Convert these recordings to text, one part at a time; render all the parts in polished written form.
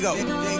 go.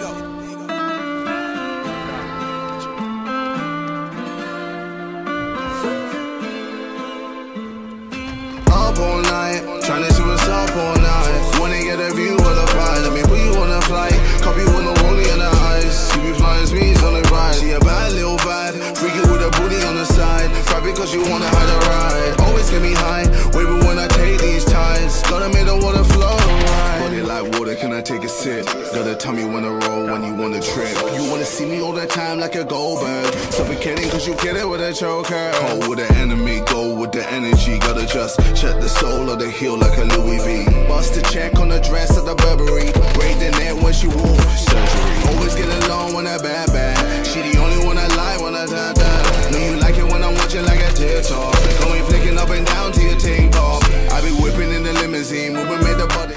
Up all night, tryna see what's up all night. Wanna get a view of the vibe. Let me put you on a flight. Copy with no rolling in the eyes. You be flying speeds on the ride. See a bad little vibe. Freaky with a booty on the side. Cry because you wanna hide a ride. Always get me high. Waving when I take these tides. Gotta make the water flow right. Body like water, can I take a sip? Gotta tell me when to roll, when you wanna trip. You wanna see me all the time like a Goldberg. Suffocating cause you get it with a choker. Cold with the enemy, go with the energy. Gotta just check the sole of the heel like a Louis V. Bust a check on the dress of the Burberry. Braid the net when she wore surgery. Always get along when I bad. She the only one I like when I da. Know you like it when I watch it like a TikTok. Going flicking up and down to your tank top. I be whipping in the limousine, moving made the body.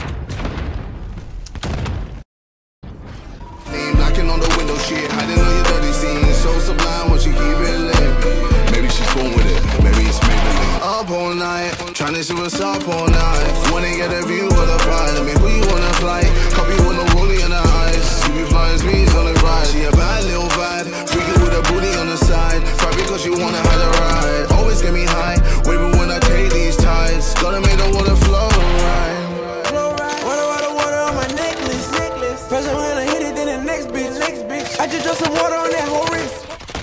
Knocking on the window, shit, hiding on your dirty scene. So sublime when she keep it lit. Maybe she's born with it, maybe it's Maybelline. Up all night, trying to see what's up all night. Wanna get a view of the vibe. Let me put you on a flight. Copy with no rolling in the eyes. You be flying speeds on the ride. She a bad little vibe. Freaky with a booty on the side. Cry because you wanna hide a ride. Always get me high. Waving when I take these tides. Gotta make the water flow right. Water on my necklace. Pressure when I hit it, then the next bitch. I just drop some water on that whole wrist.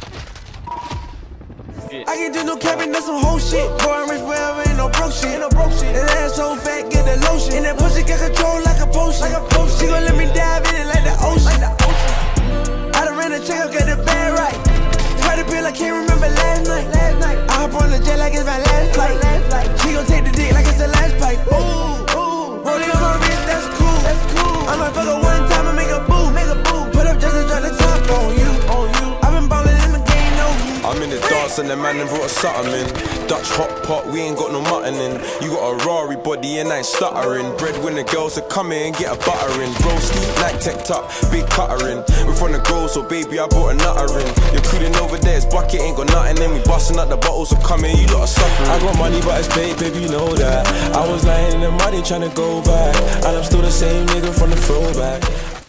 I can do no capping, that's some whole shit. Boy, I'm rich forever, ain't no broke shit. That ass so fat, get the lotion. And that pussy got control like a potion. She gon' let me dive in it like the ocean. I done ran a check up, got the bag right. Tried to bill, I can't remember last night. I hop on the jet like it's my last flight. She gon' take the dick like it's the last pipe. Ooh, rolling on my wrist, that's cool. I might fuck her one time and make a boo. Put up just to drop the top on you. I've been ballin' in the game, no. I'm in the dance and the man done brought a something in. Dutch hot pot, we ain't got no mutton in. You got a Rari body and I ain't stuttering. Breadwinner girls so come in and get a buttering. Broski, like tech top, big cuttering. We're from the grove, so baby I brought a nutter in. You're cooling over there, it's bucket, ain't got nothing in. We busting up the bottles, so come in, you lot are suffering. I got money but it's paid, baby you know that. I was lying in the muddy trying to go back. And I'm still the same nigga from the throwback.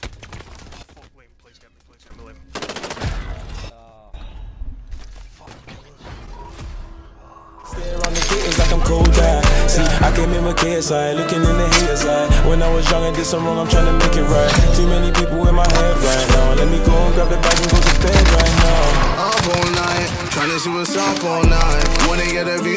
Like I'm cold back. See, I came in my KSI, looking in the haters' eye. When I was young and did some wrong, I'm trying to make it right. Too many people in my head right now. Let me go and grab the bag and go to bed right now. Up all night, trying to see what's up all night. Wanna get a view